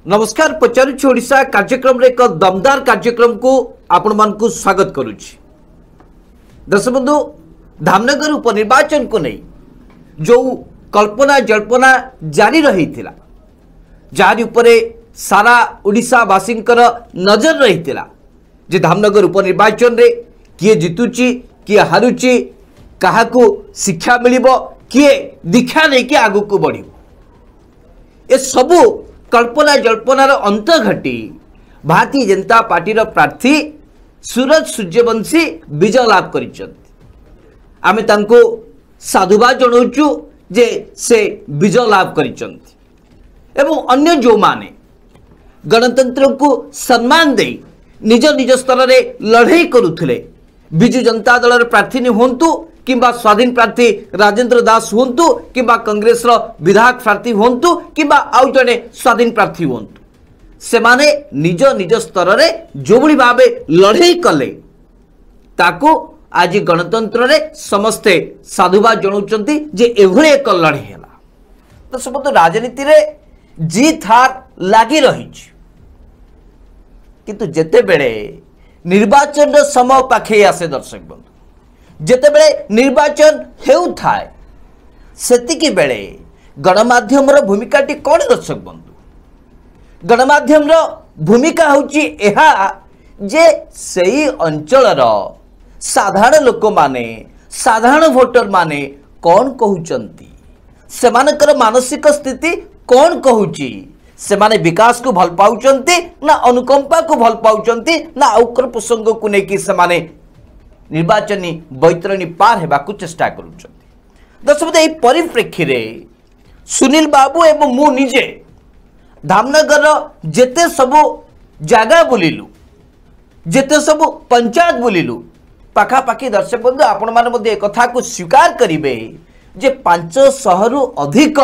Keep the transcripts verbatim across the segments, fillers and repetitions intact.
नमस्कार पचारुछि ओडिशा कार्यक्रम रे एक दमदार कार्यक्रम को आपण मान को स्वागत करुछि। दर्शक बंधु धामनगर उपनिर्वाचन को नहीं जो कल्पना जल्पना जारी रही थिला जारी उपरे सारा ओडिशा वासिंकर नजर रही थिला जे धामनगर उपनिर्वाचन रे किए जितुची किए हारुची काहाकू शिक्षा मिलिबो किए दीक्षा नहीं कि आगु को बढ़िबो ए सबू कल्पना जल्पनार अंत घटी भारतीय जनता पार्टी प्रार्थी सूरज सूर्यवंशी विजय लाभ करिसेंति तांको साधुवाद जणाउछु जे से विजय लाभ करिसेंति एवं अन्य जो माने गणतंत्र को सम्मान दे निज निज स्तर रे लड़ाई करुथिले बिजु जनता दल प्रार्थी होंतु किंबा स्वाधीन प्रार्थी राजेंद्र दास होंतु किंबा कांग्रेस विधायक प्रार्थी होंतु किंबा आउ जड़े स्वाधीन प्रार्थी होंतु से माने निज निज स्तर रे जो भली भाबे लड़ाई कले ताको आज गणतंत्र रे समस्ते साधुवाद जणाउचंती जे एभली एक लड़ाई हैला। तो सब राजनीति रे जीत हार लागी रही किंतु जेते बेले निर्वाचन रो समय पाखे आसे दर्शक बंधु जेते बेले निर्वाचन हेउ थाए सेतिकी बेले गणमाध्यम रो भूमिका टी कोन दर्शक बंधु गणमाध्यम रो भूमिका होची एहा जे सेही अंचल रो साधारण लोक माने साधारण वोटर माने कोन कहउचंती सेमानकर मानसिक स्थिति कोन कहउची सेमाने विकास को भल पाउचंती ना अनुकंपा को भल पाउचंती ना आउकर प्रसंग को नेकी सेमाने निर्वाचनी बैतरणी पार हेबाकू चेष्टा करुछंती। दर्शक एही परिप्रेक्षी रे सुनील बाबू एवं मु निजे धामनगर जेते सब जगह बुलिलु जेते सब पंचायत बुलिलु पाखापाखी दर्शक बंधु आपण माने मध्ये एक कथा को स्वीकार करिवे जे पांच सौ रु अधिक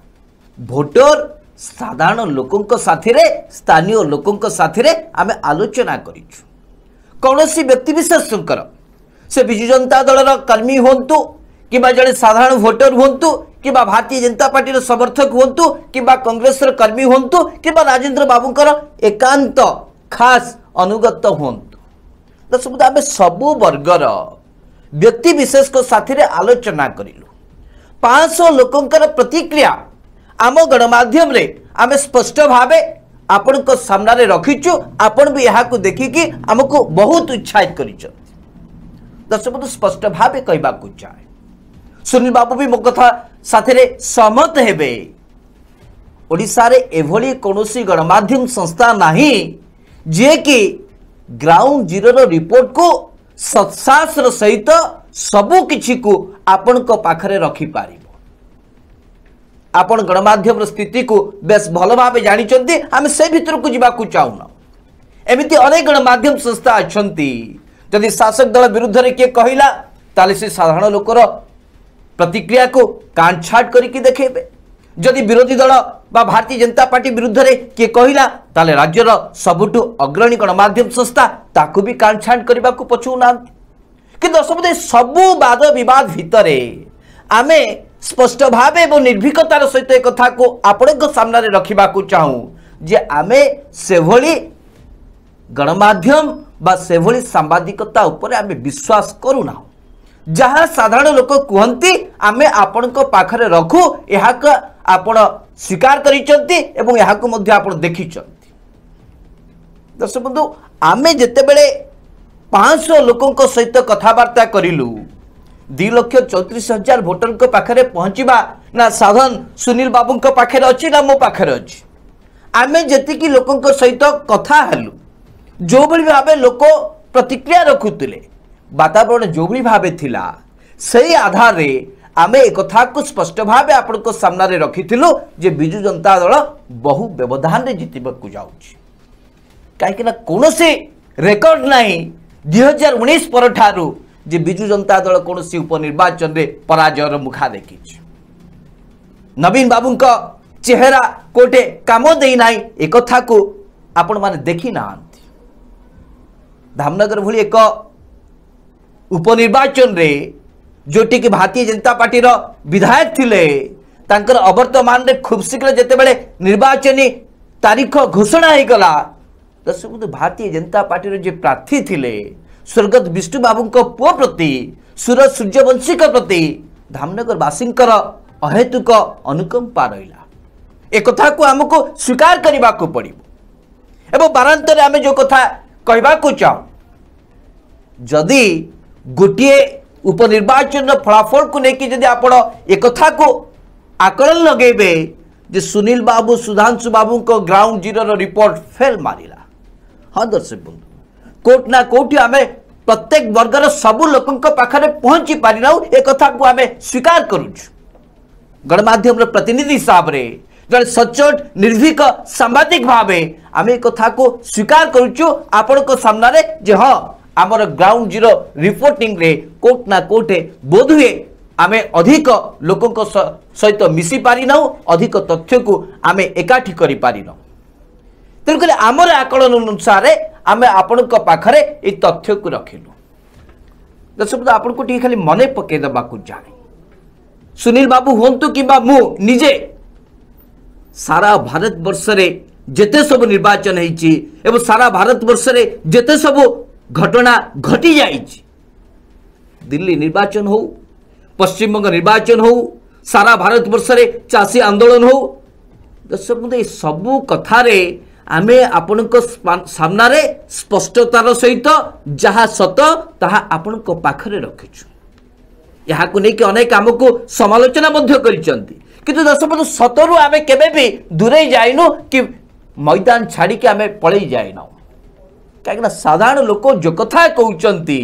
भोटर साधारण लोकंक साथी रे स्थानीय लोकंक साथी रे आमे आलोचना करिछु कौनसी व्यक्ति विशेषकर से बिजु जनता दल कर्मी होंतु किबा जड़े साधारण भोटर होंतु किबा भारतीय जनता पार्टी समर्थक होंतु किबा कांग्रेस कर्मी होंतु किबा राजेंद्र बाबूकर एकांत खास अनुगत होंतु तो सब आम सबु वर्गर व्यक्ति विशेष को साथी रे आलोचना करिलु पाँच सौ लोकंकर प्रतिक्रिया आम गणमाध्यम रे आम स्पष्ट भावे आपण को सामना रे रखिचु आपण भी यहाँ को देखिकी आमको बहुत उत्साहित करिछ। दर्शक स्पष्ट भावे कहबा को चाहे सुनील बाबू भी मो कथा साथे रे सहमत हेबे ओडिसा रे एभली कोनोसी गणमाध्यम संस्था नाही जे कि ग्राउंड जीरो रो रिपोर्ट को सत्साहर सहित सबु किछि को आपण को पाखरे रखि पारिबो आपण गणमाध्यम स्थिति को बेस भल भाव जानी आम से भीतर को जावाक चाहूना एमती अनेक गणमाध्यम संस्था अच्छा जदि शासक दल विरुद्ध रे किए कहला ताले से साधारण लोकर प्रतिक्रिया को काट छाट करके देखेबे जदि विरोधी दल बा भारतीय जनता पार्टी विरुद्ध रे किए कहला ताले राज्यर सबुठु अग्रणी गणमाध्यम संस्था ताकू भी काट छाट करने को पछुना कि सबु वाद विवाद भितरे आमे स्पष्ट भाव एवं निर्भीकतार सहित एक कथा को आपण सामना रे रखा चाहूँ जे आमे से भली गणमाध्यम बा से भली सांबादिकता उपरे आमे विश्वास करूना जहाँ साधारण लोक कहती आमे आपण पाखरे रखू यह आपण स्वीकार करिसंती एवं यह आपण देखिसंती। दर्शक बंधु आमे जेते बेले पाँच सौ लोकों सहित कथबार्ता करिलु दि लक्ष चौतीस हजार भोटर को पाखरे पहुंचवा ना साधन सुनील बाबू को पाखरे अच्छी ना मो पाखरे अच्छी आमे जेतिकी लोकों सहित कथा हेलु जो भली भाबे लोक प्रतिक्रिया रखुतिले वातावरण जो भली भाबे थिला सही आधार रे आमे एक कथा को स्पष्ट भावे आपण को सामना रे रखिथिलु जे बिजु जनता दल बहु व्यवधान रे जितिबा को जाउछि काहे ना कोनोसी रेकॉर्ड नाही दो हज़ार उन्नीस पर ठारू जे बिजु जनता दल कौन सी उपनिर्वाचन रे पराजयर मुखा देखी नवीन बाबू का चेहरा कोटे काम दे ना एक कथा को आपण माने देखी ना धामनगर भली एक उपनिर्वाचन रे जोटी कि भारतीय जनता पार्टी विधायक थिले तांकर अवर्तमान रे खूब शीघ्र जेते बेले निर्वाचनी तारीख घोषणा हो गला दर्शक बंधु भारतीय जनता पार्टी जे प्रार्थी थिले स्वर्गत विष्णु बाबू पुओ प्रति सूरज सूर्यवंशी प्रति धामनगर वासींकर अहेतुक अनुकंपा रहा एक कथा को आमको स्वीकार करने को पड़ो एवं बारांतर आम जो कथा कहवाक चाहूँ जदि गोटे उपनिर्वाचन फलाफल को लेकिन जदि आप एक कथा को आकलन लगेबे जे सुनील बाबू सुधांशु बाबू को ग्राउंड जीरो रिपोर्ट फेल मारिला। हाँ दर्शक बंधु कोट ना कोटी आम प्रत्येक वर्गर सबू लोकों पाखरे पहुंची पारिना एक कथा को आम स्वीकार करुचु गणमाध्यम प्रतिनिधि हिसाब से जड़े सचोट निर्भीक सांबादिक भाव आम एक कथा को स्वीकार करुचु आपण सामने जे हाँ आमर ग्राउंड जीरो रिपोर्टिंग रे कोट ना कोटे बोध हुए आम अधिक लोकों सहित मिसी पारिना अधिक तथ्य को आम एकाठी कर पारिना तेणुक आमर आकलन अनुसार आम आपण पाखरे ये तथ्य को रखिलु। दर्शक आपन को खाली मन पकईदेवा चाहे सुनील बाबू हूँ कि मु निजे सारा भारत वर्ष रे जेते सब निर्वाचन होती एवं सारा भारत वर्ष रे जेते सब घटना घटी जाइछि दिल्ली निर्वाचन हो पश्चिमबंग निर्वाचन हो सारा भारत वर्ष रे चाषी आंदोलन हो दर्शक बंधु सबू कथारे आमे आपण सामने स्पष्टतार सहित जहाँ सत ताहा आपण पाखरे रखिछु यहाँ को लेकिन अनेक आम को समालोचना किंतु दर्शक बंधु सतरु आमे केबे भी दूरे जाइनु कि मैदान छाड़ी के आमे पलई जाइनु कहीं साधारण लोक जो कथा कहते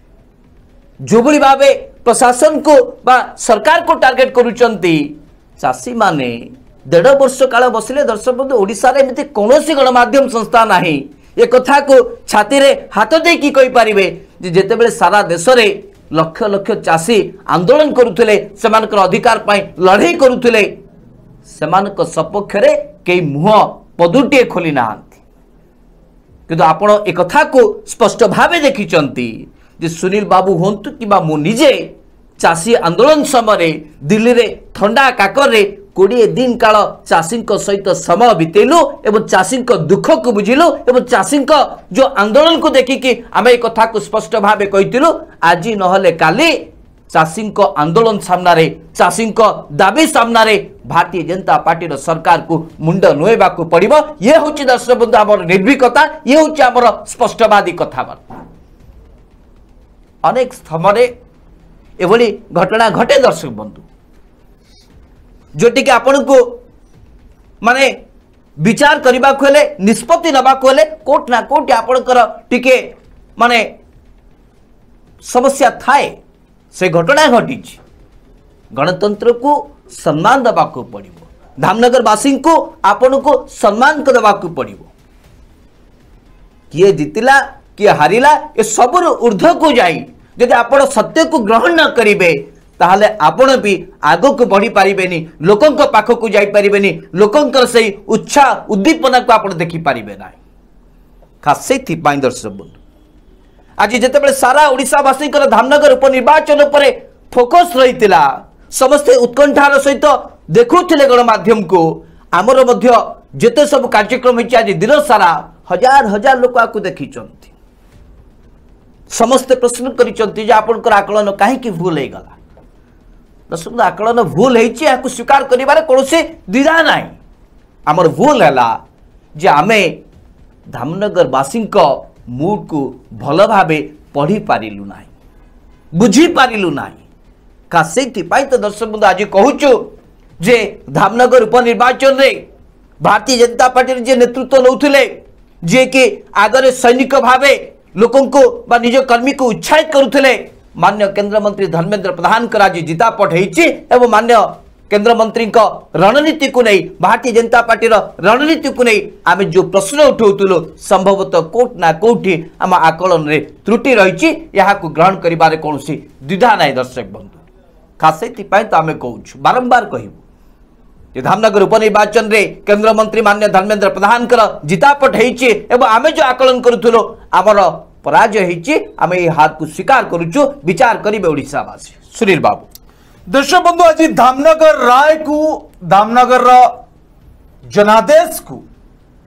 जो भाई भाव प्रशासन को बा सरकार को टार्गेट करुचंती चाषी माने देढ़ वर्ष काल बसिले दर्शक बंधु ओडिशा रे एमिति कौनसी गणमाध्यम संस्था नाही ए कथा को छाती रे हाथ दे की कहि पारिबे जे जेते बेले सारा देश रे लक्ष लक्ष चाषी आंदोलन करुथिले सेमानकर अधिकार पाई लड़ाई करुथिले सेमानक सपक्ष रे केई मुह पदुटिए खोली नाहांती किंतु आपण एक कथा को स्पष्ट भावे देखिचंती जे सुनील बाबू हंतु कि मु निजे चाषी आंदोलन समय दिल्ली रे ठंडा काकर रे कोड़े दिन काल चाषी सहित समय बितेलु एवं चाषी दुख को बुझिलु एवं चाषी जो आंदोलन को देखिकी आम एक कथा को स्पष्ट भावे कहिथिलु आज नहले काली चाषी आंदोलन सामने चाषी दाबी सामने भारतीय जनता पार्टी सरकार को मुंड नुएबा को पड़िबो ये होची दर्शक बंधु आमर निर्भीकता ये होची आमर स्पष्टवादी कथाबार्ता अनेक समय एभली घटना घटे दर्शक बंधु जोटि कि आपण को माने विचार करने को हेले निष्पत्ति नबा को हेले कोट ना कोट आपणकर टिके माने समस्या थाए से घटना घटी गणतंत्र को सम्मान दबा को पड़िबो धामनगर वासी को आपण को सम्मान को दबा को पड़िबो किए जितिला किए हारिला ए सबुर ऊर्ध्व को जाई यदि आपण सत्य को ग्रहण न करिवे ताहले आपण भी आगो को बढ़ी पारिबेनी लोकंक पाख को जाई पारिबेनी लोकंकर सही उत्साह उद्दीपना को आपण देखि पारिबे ना खास सेथि पाई दर्शक बंधु आज जेतेबेले सारा ओडिशावासी धामनगर उपनिर्वाचन पर फोकस रही समस्ते उत्कंठार सहित देखुले गणमाध्यम को आमर मध्य जेते सब कार्यक्रम होइछि आज दिन सारा हजार हजार लोक आकु देखि समस्ते प्रश्न करिसंती जे आपनकर आकलन काहे भूल हो गला दर्शक आकलन भूल होइछि याकु स्वीकार करिबार कोनोसी द्विधा नाही आमर भूल हैला जे आमे धामनगर वासी मूड को भल भावे पढ़ी पारिलु नाही बुझी पारिलु नाही खास सेथिपाई तो दर्शक बंधु आज कहूचु जे धामनगर उपनिर्वाचन रे भारतीय जनता पार्टी जे नेतृत्व नौथिले जे कि आगरे सैनिक भावे लोकों को बा निज कर्मी को उत्साहित करुथिले मान्य केंद्र मंत्री धर्मेंद्र प्रधान कर आज जिता पठेछि एवं मान्य केंद्र मंत्री रणनीति को नहीं भारतीय जनता पार्टी रणनीति को नहीं आम जो प्रश्न उठाऊलु संभवतः कोट ना कोठी आम आकलन रे त्रुटि रही ग्रहण करिबारे कोनोसी द्विधा नहीं दर्शक बंधु खास सेथिपाई तो आम कहूँ बारंबार कहबू धामनगर उपनिर्वाचन रे केंद्र मंत्री मान्य धर्मेंद्र प्रधान जितापट एवं आम जो आकलन करूँ आमर पराजय होती आम ये हाथ को स्वीकार करुचु विचार करेंगे ओडिशावासी सुनील बाबू दर्शक बंधु आज धामनगर राय को धामनगर जनादेश को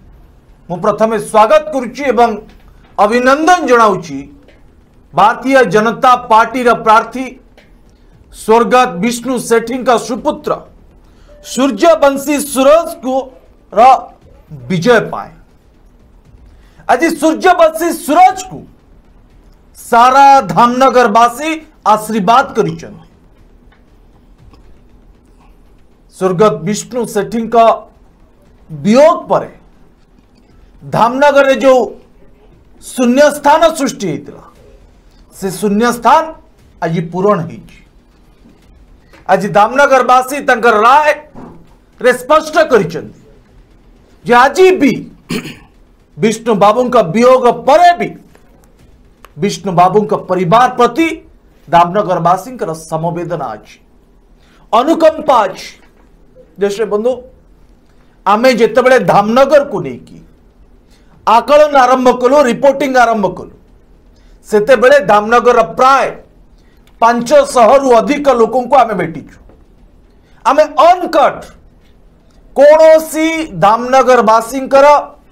मु प्रथमे स्वागत करुच्ची एवं अभिनंदन जनाऊची भारतीय जनता पार्टी रा प्रार्थी स्वर्गत विष्णु सेठी का सुपुत्र सूर्यवंशी सूरज को रा विजय पाए। आज सूर्यवंशी सूरज को सारा धामनगर वासी आशीर्वाद करिछन। स्वर्गत विष्णु सेठी का वियोग पर धामनगर रे जो शून्य स्थान सृष्टि होता से शून्य स्थान आज पूरण हो। आज धामनगर वासी तंकर राय रे स्पष्ट करिछन जे आज भी विष्णु बाबू का वियोग पर भी विष्णु बाबू का परिवार प्रति धामनगर वासी समवेदना अच्छी अनुकंपा अच्छी। जैसे बंधु आमे जितेबले धामनगर को लेकिन आकलन आरंभ कलु रिपोर्टिंग आरंभ कलु सेतेबेले धामनगर प्राय पांच सौ रु अधिक लोकों को आमे भेटिचु। आमे अनकट कोनोसी धामनगर वासींकर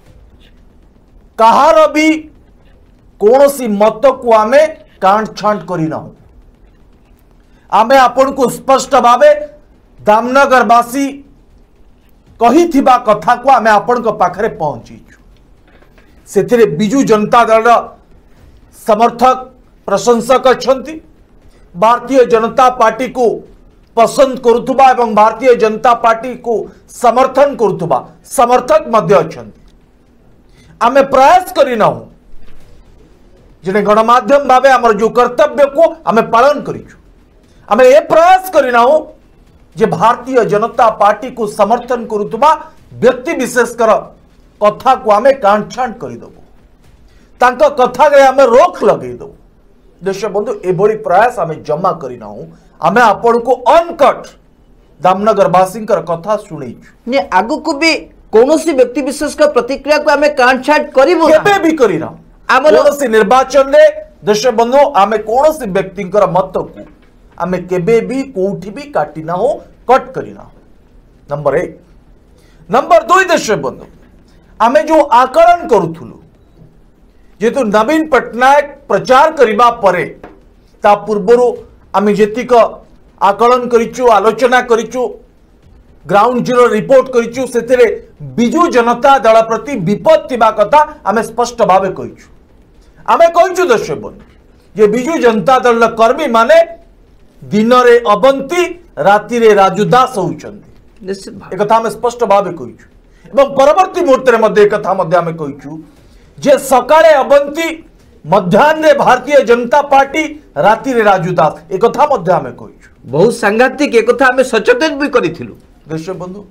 कहार भी कोनोसी मत को आमे कांट छांट करी ना हो। आमे आपण को स्पष्ट भावे धामनगर वासी कही थिबा कथा को आमे आपण को पाखरे पहुंचीचु। सेथिरे बिजू जनता दल समर्थक प्रशंसक अछंती भारतीय जनता पार्टी को पसंद करुथुबा एवं भारतीय जनता पार्टी को समर्थन करुथुबा समर्थक मध्य अछंती। आमे प्रयास करिना हो जने गणमाध्यम भावे हमर जो कर्तव्य को आमे पालन करिछु। आमे ए प्रयास करिना हो जे भारतीय जनता पार्टी को समर्थन करुथुबा व्यक्ति विशेषकर कथा को आमे कांटछांट करिदबो तांका कथा रे आमे रोक लगेई दबो। देश बंधु एभली प्रयास आमे जमा करिना हो। आमे आपण को अनकट धामनगर वासींकर कथा सुनैछु ने आगु को भी कोनोसी व्यक्ति विशेष का प्रतिक्रिया को आमे कांटछांट करिबो केबे भी करिना। आमे कोनोसी निर्वाचन रे देश बंधु आमे कोनोसी व्यक्तिंकर मत को आमे केबे भी कोठी भी काटिना हो कट करिना हो। नंबर एक। नंबर दो देश बंधु आमे जो आकलन करुथुलु जेतु नवीन पटनायक प्रचार करिबा परे ता पूर्वरु आमे जेतिक आकलन करिचु आलोचना करिचु ग्राउंड जीरो रिपोर्ट करिचु सेतिरे बिजू जनता दल प्रति विपद थिबा कथा आमे स्पष्ट भावे कहिचु। आमे कहिचु देश बंधु जे बिजू जनता दल कर्मी माने दिन रे अबंती राति रे राजुदास होउचंदी। निश्चित भाव एक कथा आमे स्पष्ट भावे कहिचु एवं परवर्ती मुहूर्त रे मध्ये एक कथा मध्ये आमे कहिचु जे सकाळे अबंती मध्याह्न रे भारतीय जनता पार्टी राति रे राजुदास एक कथा मध्ये आमे कहिचु। बहुत सांघातिक एक कथा आमे सचेतन भी करिथिलु। देश बंधु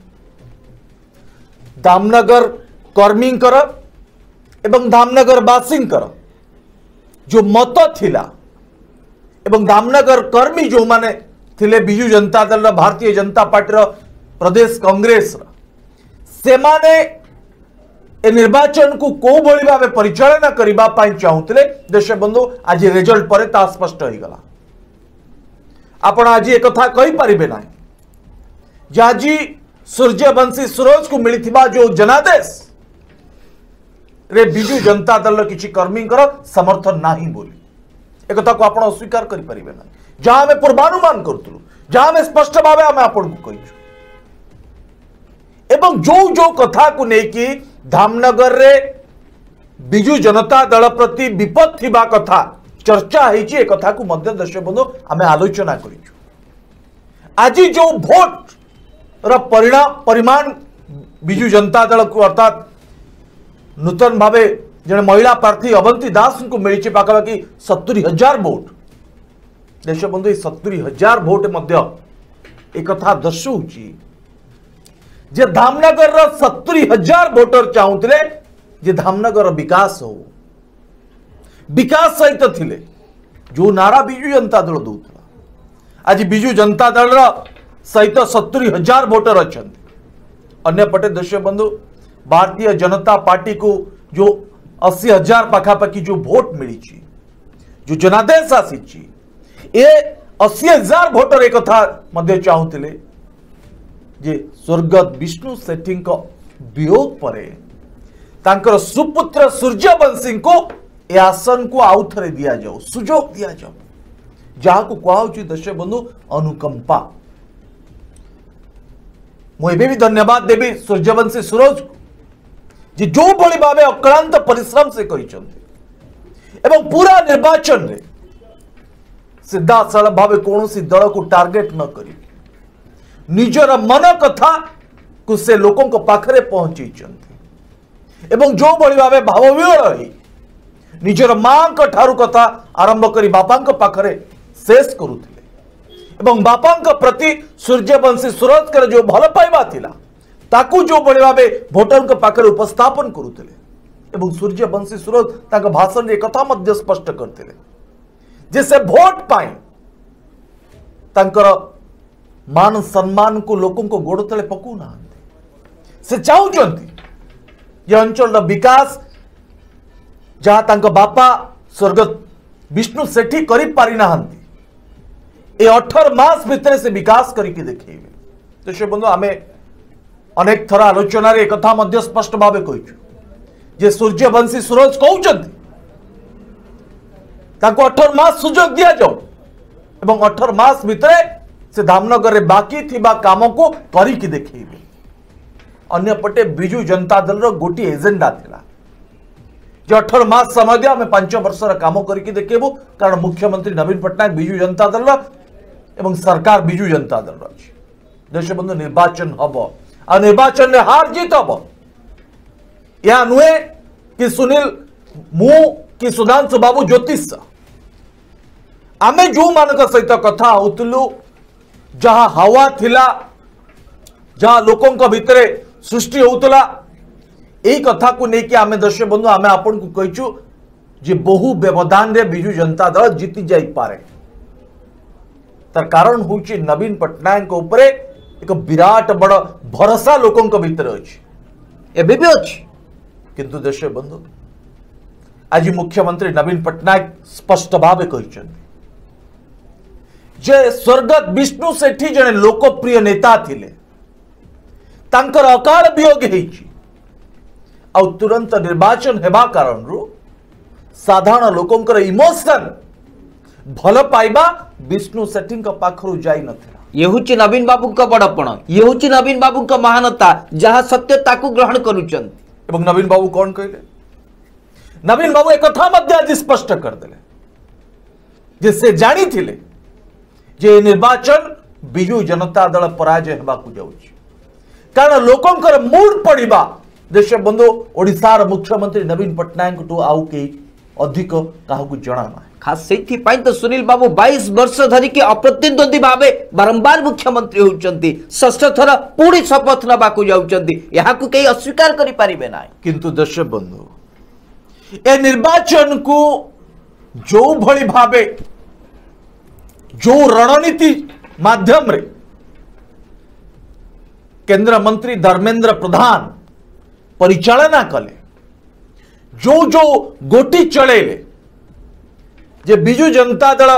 धामनगर कर्मींकर एवं धामनगर वासींकर जो मत थिला एवं धामनगर कर्मी जो माने थिले बिजू जनता दल भारतीय जनता पार्टी प्रदेश कांग्रेस से माने ए निर्वाचन को को भली भावे परिचालना करिबा पाई चाहुतले। देश बंधु आज रिजल्ट पर ता स्पष्ट हो गला। आपण आज एक कथा कहि परिबे ना जाजी सूर्यवंशी सूरज को मिलिथिबा जो जनादेश रे बिजू जनता दल किछि कर्मींकर समर्थन नाही बोली एक कथा को आपण अस्वीकार करि परिबे ना। जहां में पूर्वानुमान करथुलु जहां में स्पष्ट भावे हम आपण को कहिछु एवं जो जो कथा को नेकी धामनगर रे बिजू जनता दल प्रति विपद थिबा कथा चर्चा हेछि ए कथा को मध्य देश बंधु आमे आलोचना करिछु। आज जो भोट र परिणाम परिमाण बिजू जनता दल को अर्थात नूतन भावे जने महिला प्रार्थी अवंती दास को मिली पाखापाखि सत्तरी हजार भोट। देश बंधु सत्तरी हजार भोट मध्य एक कथा दर्शाऊची जे धामनगर सत्तरी हजार भोटर चाहूले जे धामनगर विकास हो विकास सहित थिले जो नारा बिजू जनता दल दौला आज बिजू जनता दल सहित सत्तरी हजार भोटर अच्छा। अन्यपटे देश बंधु भारतीय जनता पार्टी को जो अस्सी हजार पाखापाखि जो भोट मिली जो जनादेश आसी ए अस्सी हजार भोटर एक कथा मध्य चाहूले जे स्वर्गत विष्णु सेठी वियोग पर तांकर सुपुत्र सूर्यवंशी को ए आसन को आउ थे दि जाऊ सुजोग दि जाऊ जहाँ को कहुच्छी दर्शक बंधु अनुकंपा। मुझे भी धन्यवाद देवी सूर्यवंशी सूरज को जी जो भली भाव अक्लांत परिश्रम से कर पूरा निर्वाचन रे सीधा साल भाव कौन दल को टार्गेट न कर निजर मन कथा को से लोकों को पाखरे पहुंची एवं जो भली भाव भावविहल निजर मां ठारू कथा आरंभ कर बापा पाखरे शेष करुले एवं बापा प्रति सूर्यवंशी सूरज कर जो भल पाइबा थिला ताकू जो भली भाव भोटर पाखरे उपस्थापन करुले एवं सूर्यवंशी सूरज तांका भाषण रे कथा मध्य स्पष्ट करते जे से भोट पाई तांकर मान सम्मान को लोकों को गोड़ तले पकू ना से चाहूचंती ये अंचल विकास जहाँ तांका बापा स्वर्गत विष्णु सेठी करि पारि नाहंती ए अठारह मास भितर से विकास करके देखिबे। तो से बंधु आमे अनेक थर आलोचना रे कथा मध्य स्पष्ट भावे कहिछु जे सूर्यवंशी सूरज कहउचंती ताको अठारह मास सुजोग दिया जाओ एवं अठारह मास भितर से धामनगर रे बाकी थिबा काम को करिकि देखिबे। अन्य पटे बिजू जनता दल रो गोटी एजेंडा थिला जे अठारह मास समय दिया हमें पांच वर्ष रा काम करिकि देखेबो कारण मुख्यमंत्री नवीन पटनायक बिजू जनता दल रो एवं सरकार बिजू जनता दल रो अछि। देश बंधु निर्वाचन हबो आ निर्वाचन रे हार जीत हबो या नुहे कि सुनील मु कि सुधांशु बाबू ज्योतिष आमे जो मानक सहित कथा होतलु जहाँ हवा थिला जहाँ लोकों भितरे सृष्टि होतला यही कथा को लेकिन आमे दर्शक बंधु आमे आपन को कहिचु जे बहु व्यवधान रे बिजू जनता दल जीति जाई पारे तार कारण होची नवीन पटनायक के ऊपर एक विराट बड़ भरोसा लोकों भितरे अछि एबे भी अछि किंतु दर्शक बंधु आज मुख्यमंत्री नवीन पटनायक स्पष्ट भाव कहते जे स्वर्गत विष्णु सेठी जने लोकप्रिय नेता थिले तांकर अकाल वियोग हेछि आ तुरंत निर्वाचन हेबा कारण रु साधारण लोकंकर इमोशन भल पाइबा विष्णु सेठी का पाखरु जाई नथिला। ये हुची नवीन बाबू का बड़पण ये हुची नवीन बाबू का महानता जहाँ सत्य ताकू ग्रहण करूचंती एवं नवीन बाबू कौन कहले नवीन बाबू एक कथा मध्य आज स्पष्ट कर देले जिससे जानी थिले जे निर्वाचन बिजू जनता दल पराजय हेबाकू जाउछि कारण लोकंकर मूड पड़िबा देश बंधु ओडिशार मुख्यमंत्री नवीन पटनायक टू आउ के अधिक काहकू जणा ना खास सेठी पाई तो सुनील बाबू बाईस वर्ष धरिकी अप्रतिद्वंदी भावे बारंबार मुख्यमंत्री होउचंती षष्ठ थर पूरी शपथ नबाकू जाउचंती याकू केही अस्वीकार करि पारिबे ना किंतु दर्शक बंधु ए निर्वाचन को जो भली भावे जो रणनीति माध्यम रे केंद्र मंत्री धर्मेंद्र प्रधान परिचालना कले जो जो गोटी चलेले जे बिजू जनता दल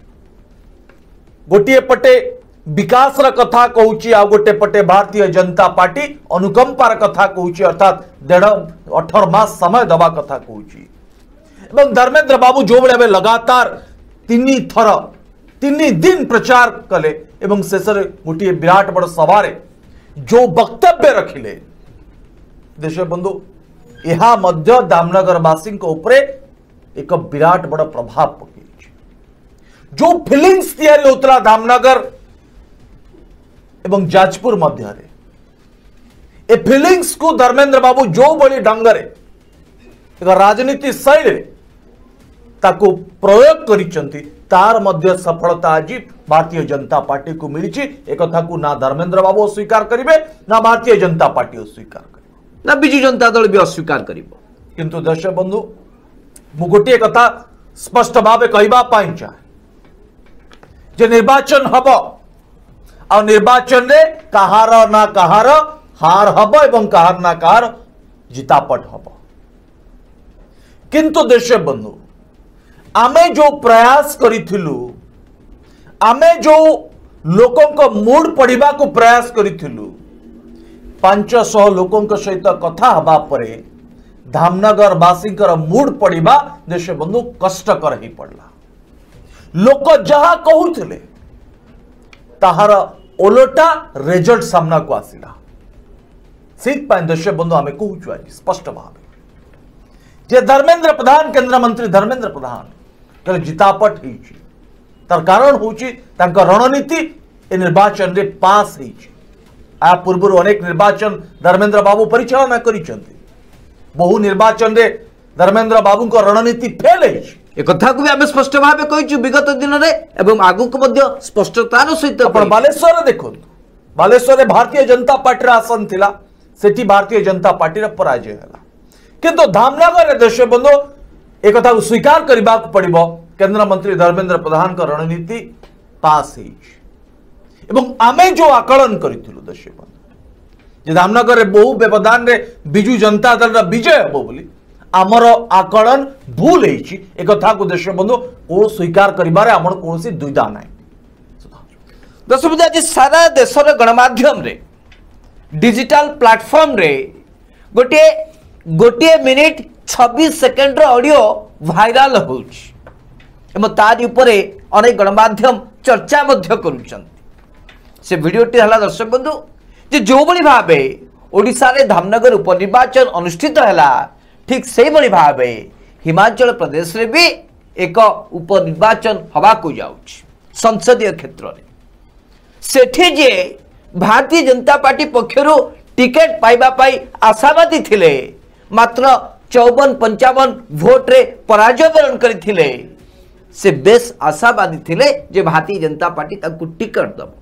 गोटे पटे विकास रा कथा कहूची आ गोटे पटे भारतीय जनता पार्टी अनुकंपार कथा कहूची अर्थात डेढ़ अठारह मास समय दबा कथा कहूची एवं धर्मेंद्र बाबू जो बड़े लगातार तीन थर तीन दिन प्रचार कले एवं शेष गोटे विराट बड़ सभा जो वक्तव्य रखिले देश बंधु यह मध्य दामनगरवासी ऊपर एक विराट बड़ प्रभाव पकई जो फिलिंग्स तैयारी होता दामनगर एवं जाजपुर मध्य ए फिलिंग्स को धर्मेंद्र बाबू जो बड़ी ढंगरे एक राजनीति शैली ताको प्रयोग करिसंती तार मध्य सफलता आज भारतीय जनता पार्टी को मिली एक कथा को ना धर्मेंद्र बाबू अस्वीकार करेंगे ना भारतीय जनता पार्टी अस्वीकार करेंगे ना बिजू जनता दल भी अस्वीकार करिबो किंतु दर्शक बंधु मु गोटे कथा स्पष्ट भाव कहबा पाई चाहे जे निर्वाचन हब आ निर्वाचन रे कहार ना कहार हार हब एवं कहार ना कहार जितापट हब किंतु दर्शक बंधु आमे जो प्रयास करिथिलु आमे जो लोकों को मूड पढ़िबा को प्रयास करिथिलु पांच सौ लोकों सहित कथा हबा परे धामनगर वासी मूड पड़ा देश बंधु कष्टकर ही पड़ला। लोक जहा कहूले ताहार ओलोटा रिजल्ट सामना को आसिला। से देश बंधु आम कहूँ आज स्पष्ट भाव जे धर्मेंद्र प्रधान केंद्र मंत्री धर्मेंद्र प्रधान जितापट होती तार कारण हूँ रणनीति ए निर्वाचन रे पास आ पूर्व अनेक निर्वाचन धर्मेंद्र बाबू परिचालना करिसेंती। बहु निर्वाचन रे धर्मेंद्र बाबू को रणनीति फेल है। एक कथा को भी आम स्पष्ट भाव कही विगत दिन में एवं आगु को स्पष्टतार सहित बालेश्वर देखो बालेश्वर भारतीय जनता पार्टी आसन थिला सेठी भारतीय जनता पार्टी पराजय है किंतु धामनगर देश बंधु एक कथा को स्वीकार करने को पड़ो केंद्र मंत्री धर्मेंद्र प्रधान का रणनीति पास है। आमे जो आकलन करूँ देश बंधु धामनगर बहु व्यवधान रे बिजु जनता दल विजय हम बोली आमर आकलन भूल है कथा को देश बंधु को स्वीकार करिबारे आमर कोनोसी दुविधा ना। दर्शक बंधु आज सारा देशर गणमाध्यम रे डिजिटल प्लेटफॉर्म रे गोटे गोटे मिनिट छब्बीस सेकेंड ऑडियो वायरल होउछि एवं तारि उपरे अनेक गणमाध्यम चर्चा मध्य करुछन्ति। से वीडियोटी हला दर्शक बंधु जे जो बड़ी भाबे ओडिसा रे धामनगर उपनिर्वाचन अनुष्ठित हैला ठीक से बड़ी भाबे हिमाचल प्रदेश रे भी एक उपनिर्वाचन हवा को जाउछि संसदीय क्षेत्र रे सेठी जे भारतीय जनता पार्टी पक्षरु टिकेट पाइबा पाई आशावादी थिले मात्र चौवन पंचावन भोट रे पराजय वरण करथिले से बेस आशावादी थिले जे भारतीय जनता पार्टी तांकु टिकट दब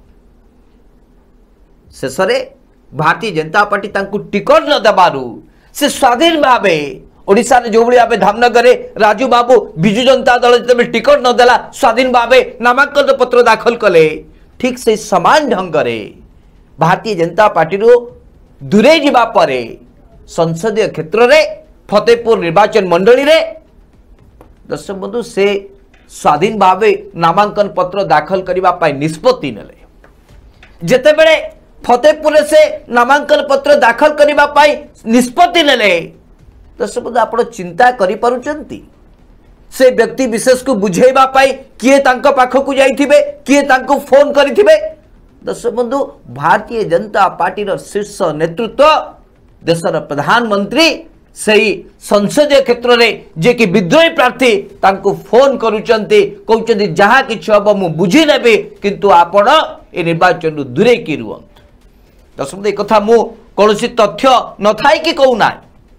शेषरे भारतीय जनता पार्टी तांकु टिकट न दबारु से स्वाधीन भावे ओडिसा रे जो भली भावे धामनगर रे राजू बाबू बिजु जनता दल जब टिकट न देला स्वाधीन भावे नामांकन पत्र दाखल कले ठीक से समान ढंग रे भारतीय जनता पार्टी रो दूरे जीवा परे संसदीय क्षेत्र रे फतेहपुर निर्वाचन मंडली रे दर्शक बंधु से स्वाधीन भावे नामांकन पत्र दाखल करबा पाई निष्पत्ति नेले जेते बेले फतेहपुर से नामांकन पत्र दाखल करबा पाई निष्पत्ति नेले दर्शक बंधु आपण चिंता करि पारुचंती से व्यक्ति विशेष को बुझेबा पाई किए तांको पाखकु जाइथिबे किए तांको फोन करिथिबे। दर्शक बंधु भारतीय जनता पार्टी रो शीर्ष नेतृत्व देशर प्रधानमंत्री सही संसदीय क्षेत्र रे जे कि विद्रोही प्रार्थी तांको फोन करूचंती कहउचंती जहा किछ हबो मु बुझी नेबे किंतु आपण ए निर्वाचन रु दूरे की रुहंतु। दर्शक बंधु ए कथा मु कोनोसी तथ्य न थाई कि कहूना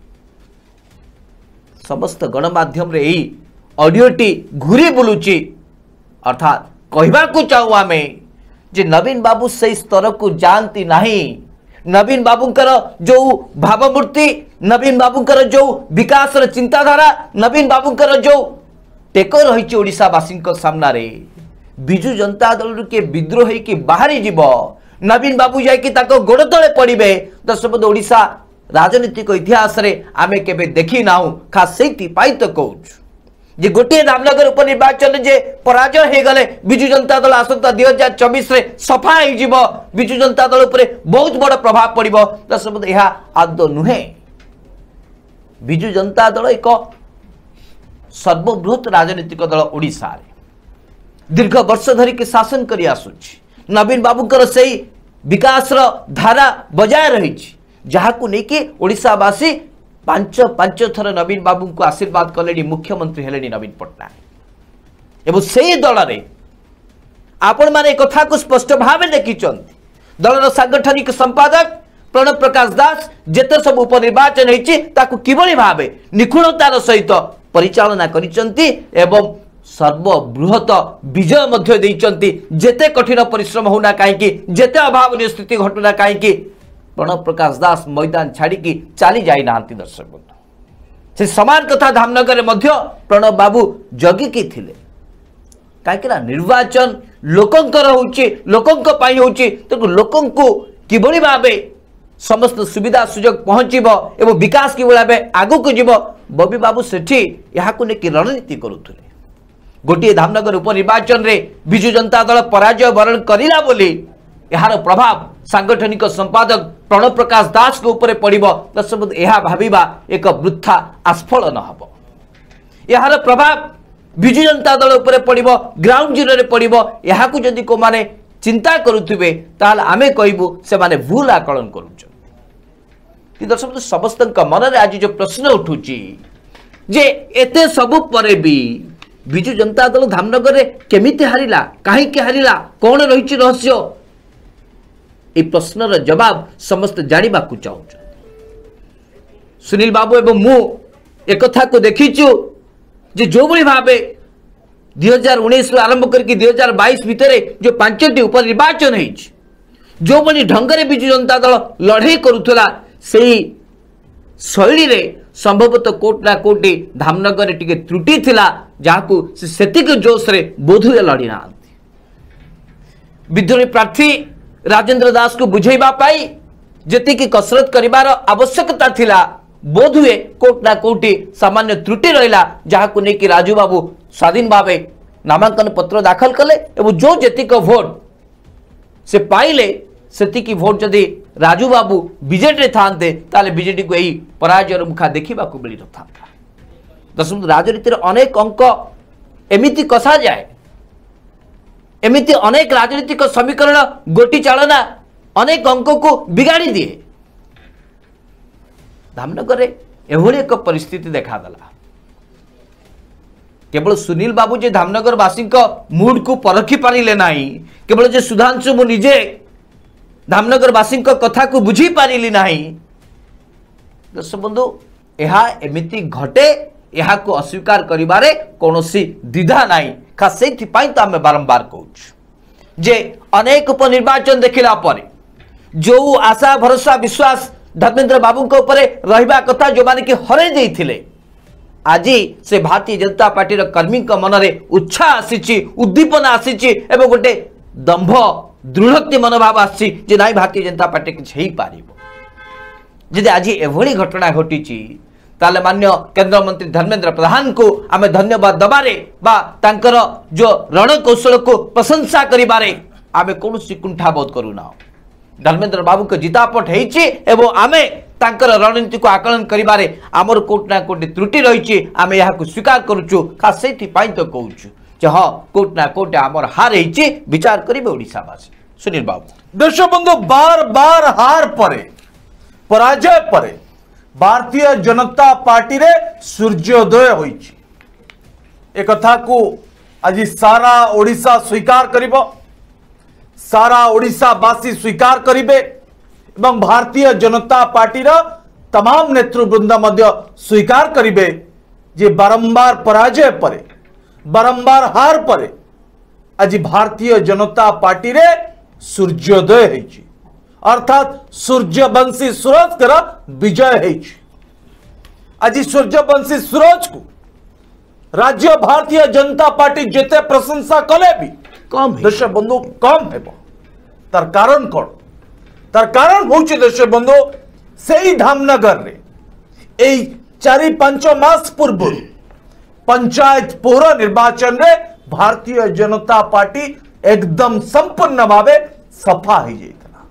समस्त गणमाध्यम रे एही ऑडियोटी घुरी बुलुची अर्थात कहबा को चाहू आमे जे नवीन बाबू से स्तर को जानती नहीं नवीन बाबूंकर जो भावमूर्ति नवीन बाबूंकर जो विकास चिंताधारा नवीन बाबूंकर जो टेक रही ओडिशा वासी सामना रे बिजु जनता दल के विद्रोह की बाहरी जीव नवीन बाबू जाकि गोड़ तले पड़े दर्शक बंधु ओडिशा राजनीतिक इतिहास रे आमे केबे देखी नाउ खास सेति पाई तो कहूँ जे गोटे धामनगर उपनिर्वाचन जे पराजय हो गले बिजु जनता दल आसंता दुई हजार चौबीस रे सफा हो बिजु जनता दल उपरे बहुत बड़ प्रभाव पड़ो दर्शक बंधु यह आदौ नुहे बिजु जनता दल एक सर्वबृहत राजनीतिक दल ओडिशा रे दीर्घ वर्ष धरिक शासन करी आसुछि नवीन बाबूंकर सही विकास धारा बजाय रही जहाँ को लेकिन ओडिशावासी पांच पांच थर नवीन बाबू को आशीर्वाद कले मुख्यमंत्री हेले नवीन पट्टनायक एवं से दल में आपण मैंने कथा को स्पष्ट भाव देखिं दलर सांगठनिक संपादक प्रणब प्रकाश दास जेते सब उपनिर्वाचन होती भाव निखुणतार सहित परिचालना करिसंती एवं सर्वबृहत विजय मध्य देइचंती जेते कठिन परिश्रम होना कहीं जेते अभावन स्थिति घटना कहीं प्रणब प्रकाश दास मैदान छाड़ी चली जाई नांती दर्शक बंधु से समान कथा धामनगर मध्य प्रणब बाबू जगिकी थिले कहीं निर्वाचन लोकंकर होउची लोकंक पई होउची तो लोकंकु किबळी भाबे समस्त सुविधा सुजोग पहुंचीबो एवं विकास किबळी भाबे आगु को जीवो बबी बाबू सेठी यहा को नेकी रणनीति करूथुले गोटे धामनगर उपनिर्वाचन रे बिजु जनता दल पराजय वरण करिला बोली यार प्रभाव सांगठनिक संपादक प्रणव प्रकाश दास के ऊपर पड़िबो दर्शक बंधु यह भाविबा एक वृथा आस्फलन हबो। यार प्रभाव विजु जनता दल ऊपर पड़िबो ग्राउंड जीरो रे पड़िबो यहा को जदि को माने चिंता करुथिबे ताल आमे कहबो से माने भूल आकलन करूछ। कि दर्शक बंधु समस्त मन रे आज जो प्रश्न उठुची जे एते सबु परे भी विजु जनता दल धामनगर रे केमिति हारिला काहे के हारिला कोन रहिछि रहस्य ए प्रश्नर जवाब समस्त जानिबा को चाहूछ। सुनील बाबू एवं मु एक कथा को देखिछु जे जो बड़ी भाबे दो हज़ार उन्नीस आरंभ करके दो हज़ार बाईस भितर जो पांचटी उप निर्वाचन होइछि जो बड़ी ढंग रे विजु जनता दल लड़ाई करुथला सेही शैली रे संभवतः कोट ना कोटी धामनगर टिके त्रुटि थिला जाहाकू से सेतिक जोश रे बोधुए लड़ी ना विद्रोही प्रार्थी राजेंद्र दास को बुझेबा पाई जति की कसरत करिवार आवश्यकता थिला बोधुए कोट ना कोटी सामान्य त्रुटि रहिला जाहाकू नेकी राजू बाबू स्वाधीन भावे नामांकन पत्र दाखल कले एवं जो जतिक भोट से पाइले सेतिकी भोट जदि राजू बाबू बीजेडी थांते ताले बीजेडी को यही पराजय मुखा देखा मिल था। दर्शक राजनीति अनेक अंक एमिति कसा जाए एमिति अनेक राजनीतिक समीकरण गोटी चालना अनेक अंक को बिगाड़ी दिए। धामनगर एभली एक परिस्थिति देखादेला केवल सुनील बाबू जे धामनगर वासी मूड को परखी पारे ना केवल जे सुधांशु मु निजे धामनगर वासी कथा को बुझी पारिली नाही। दर्शक बंधु यह एमिति घटे यह को अस्वीकार करिबारे कौनसी द्विधा नाही। खास से तो आम बारंबार कहूँ जे अनेक उपनिर्वाचन देखला परे जो आशा भरोसा विश्वास धर्मेंद्र बाबू के ऊपर रहिबा कथा जो माने कि हरे देइथिले आज से भारतीय जनता पार्टी कर्मी मन में उत्साह आसी उद्दीपना आसी एवं गोटे दंभ दृढ़ोक्ति मनोभाव आसी नाई भारतीय जनता पार्टी किसी हो पार जदि आज एभली घटना घटी ताले मान्य केंद्र मंत्री धर्मेंद्र प्रधान को आम धन्यवाद दबारे बा तांकर जो रणकौशल को प्रशंसा करिबारे आमे कौनसी कुंठा बोध करूना। धर्मेंद्र बाबू को जितापट होइछि एवं आमे तांकर रणनीति को आकलन करिबारे आमर कोट ना कोट त्रुटि रहिछि आमे यहा को स्वीकार करूछु। खास सेथि पाई तो कहूछु जे हां कोट ना कोट आमर हार होइछि विचार करिबे ओडिसावासी। सुनील बाबू दर्शक बंधु बार बार हार परे पराजय परे भारतीय जनता पार्टी रे सूर्योदय होइछि ए कथा को आज सारा ओडिशा स्वीकार करिबो सारा ओडिशावासी स्वीकार करिबे एवं भारतीय जनता पार्टी रा तमाम नेतृवृंद मध्य स्वीकार करिबे जे बारंबार पराजय परे बारंबार हार परे आज भारतीय जनता पार्टी रे सूर्योदय होइछि अर्थात सूर्यवंशी सूरज कर विजय होइछि। आज सूर्यवंशी सूरज को राज्य भारतीय जनता पार्टी जेते प्रशंसा कले भी कम दर्शक बंधु कम हेबो तार कारण कौन तार कारण होउछि दर्शक बंधु सेही धामनगर रे एई चारि पांच मास पूर्व पंचायत पौर निर्वाचन रे भारतीय जनता पार्टी एकदम संपूर्ण भावे सफा हो जाता।